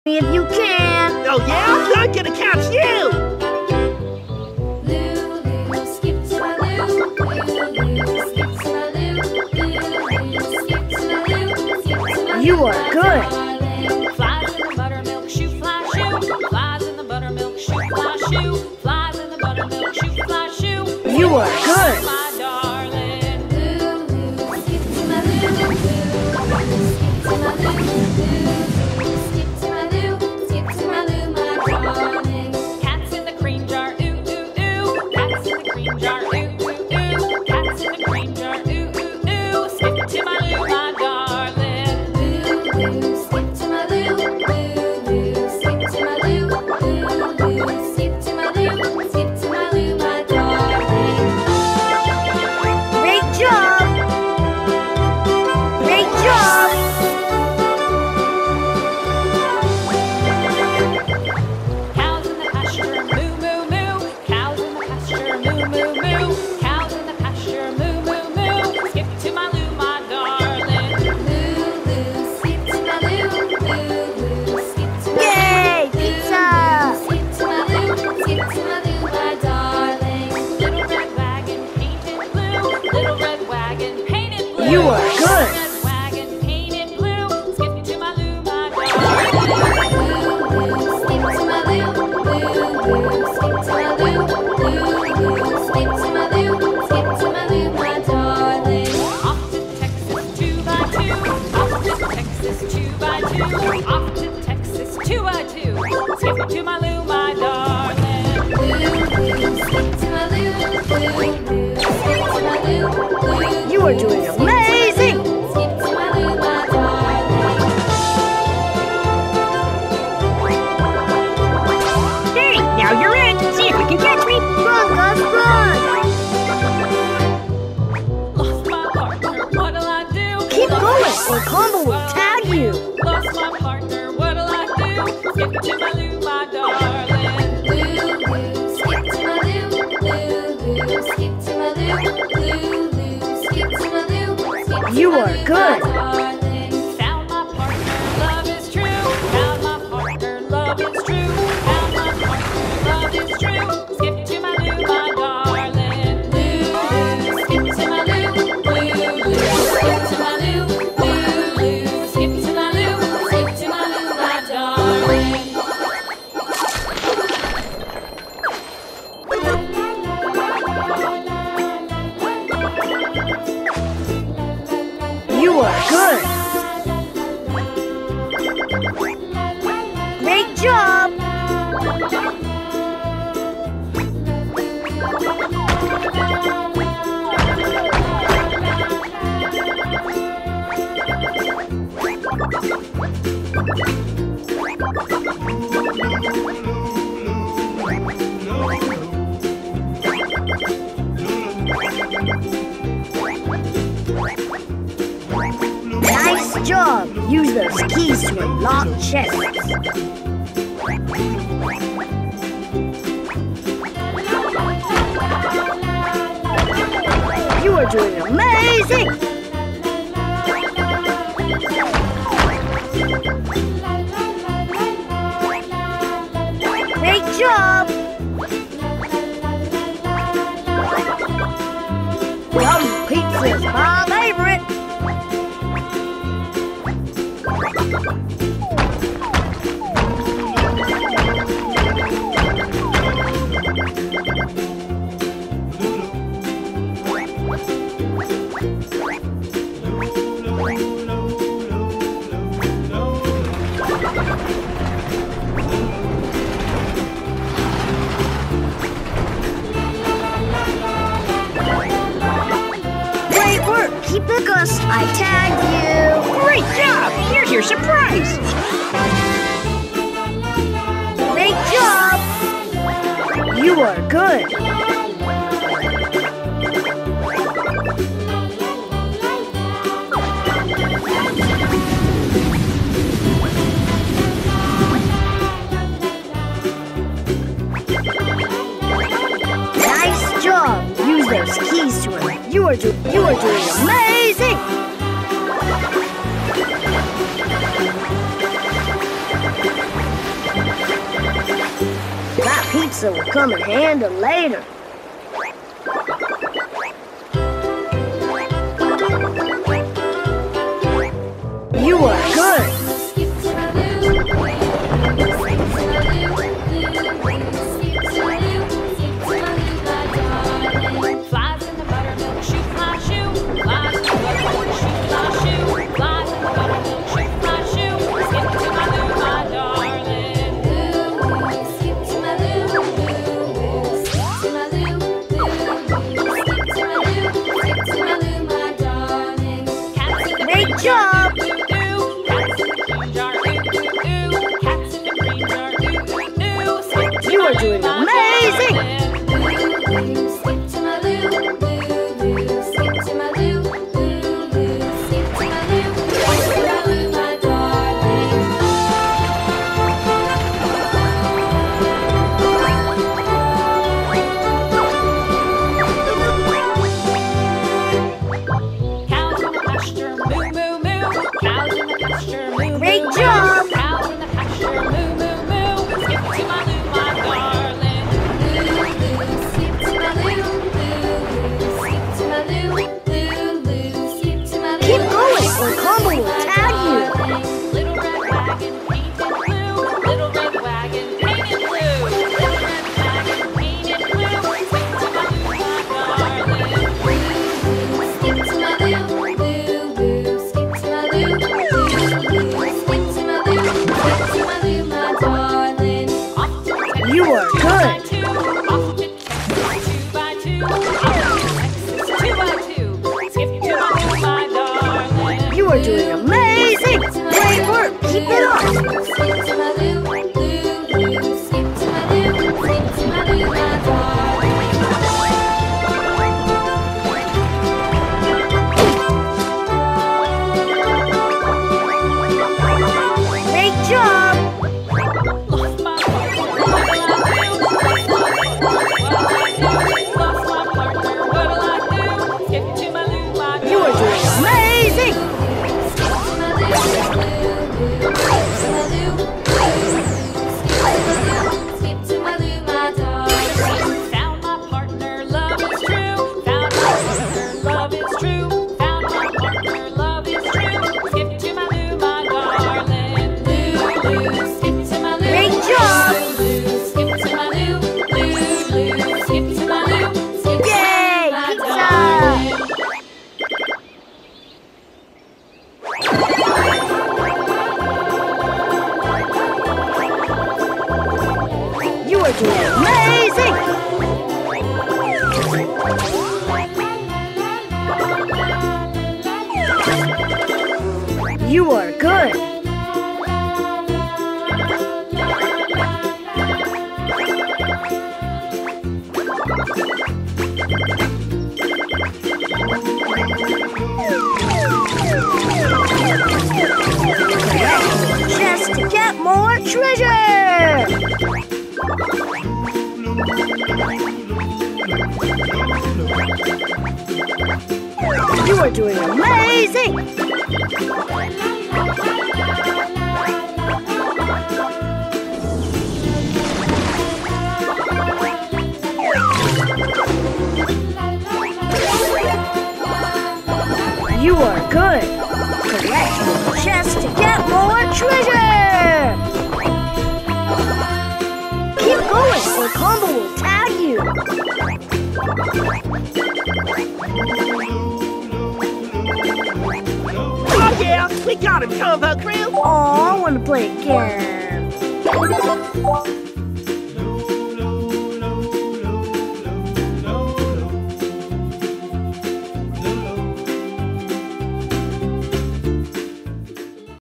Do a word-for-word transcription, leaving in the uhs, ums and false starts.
If you can. Oh yeah? I'm gonna catch you! Lulu, skip to my Lou. Lulu, skip to my Lou. Lulu, skip to my Lou. Skip to my You Lou, are my good. darling. Flies in the buttermilk shoe, fly shoe. Flies in the buttermilk shoe, fly shoe. Flies in the buttermilk shoe, fly shoe. You are good. My darling. Lulu, skip to my Lou. Lulu, skip to my Lou. Lulu, skip to my Lou. Skip to my Lou, my darling. Cats in the cream jar, ooh ooh ooh. Cats in the cream jar, ooh ooh ooh. Cats in the cream jar, ooh ooh ooh. Skip to my Lou, my darling. Lulu, skip to my Lou. Lulu, skip to my Lou. Lulu, skip to my Lou. Skip to my Lou, my darling. Great job. Great job. Cows in the pasture, moo moo moo. Cows in the pasture, moo moo moo. Cows in the pasture, moo moo moo. Skip to my Lou, my darling. Lulu, skip to my Lou. Lulu, skip to my Lou. Yay, pizza. Skip to my Lou, skip to my Lou, my darling. Little red wagon painted blue. Little red wagon painted blue. You are good. Red wagon painted blue. Skip to my Lou, my darling. Lulu, skip to my Lou. Lulu, skip to my Lou. Lulu, skip to my Lou. Skip to my Lou, my darling. Off to Texas two by two. Off to Texas two by two. Off to Texas two by two. Skip to my Lou, my darling. Lulu, skip to my Lou. Lulu, skip to my Lou. Lulu, You are doing amazing. skip to my Lou, my darling. Hey, now you're in! See if you can catch me! Run, Gus, run. Lost my partner, what'll I do? Keep Lost going, my or Combo will partner, tag you. Lost my partner, what'll I do? Skip to my Lou, my darling. Lulu, skip to my Lou. Lulu, skip to my Lou. Lulu, skip to my Lou. Skip to You my are Lou, good. my darling. Found my partner, love is true. Found my partner, love is true. Found my partner, love is true. Skip to my Lou, my darling. Lulu, skip to my Lou. Lulu, skip to my Lou. Lulu, skip to my Lou. Skip to my Lou, my darling. You are good. Great job. Nice job. Use those keys to unlock chests. You are doing amazing. Great job. Yum pizza's my favorite. Great work. Keep it, Gus. I tagged you. Great job! Here's your surprise! Great job. You are good. Nice job. Use those keys to it. You are doing you are doing amazing. tricks that will come in handy later. You are good. Skip to my loo, skip to my loo, skip to my loo, skip to my loo, my darling. Flies in the buttermilk, shoot my shoe. Flies in the buttermilk, shoot my shoe. Flies in the buttermilk, shoot my shoe. Skip to my loo, my darling. Loo, skip to my loo, loo, skip to my loo, loo, skip to my loo, skip to my loo, my darling. Cats in the Great job. You are doing amazing! Skip to my loo, loo, loo. Skip to my loo, loo, loo. Skip to my loo, skip to my loo, my darling. Cows in the pasture, moo, moo, moo. Cows in the pasture, moo, moo, Great moo. job. Cows in the pasture, moo, moo, moo. Skip to my loo, my darling. Loo, loo, skip to my loo, loo, loo. Skip to my loo, loo, loo. Skip to my loo. Keep going, or Combo will tag you. Little red wagon painted blue. Little red wagon painted blue. Little red wagon painted blue. Skip to my loo, my darling. Skip to my loo, loo, loo. Skip to my loo, loo, loo. Skip to my loo, skip to my loo, my darling. Off to Texas, You are two by good. two. Off to Texas, two by two. Off to Texas, two by two. Skip to my loo, my darling. You are doing amazing! Great work! Keep it up! Skip to my loo, loo, loo. Skip to my loo, skip to my loo, my darling. Great job! Lost my partner, what'll I do? Lost my partner, what'll I do? Skip to my loo, my You are doing amazing! Skip to my loo, loo, loo. Skip to my loo, loo, loo. Skip to my loo, my darling. Found my partner, love is true. Found my partner, love is true. Found my partner, love is true. Skip to my loo, my darling. Loo, loo. Skip to my loo. Great job! Loo, skip to my loo, loo, loo. Skip to my loo, skip to Yay! my Pizza! darling. You are doing amazing! You are good! Just to get more treasure! You are doing amazing! You are good! Collect your chest to get more treasure! Keep going or Combo will tag you! Oh yeah, we got him, Combo Crew. Aw, I want to play again.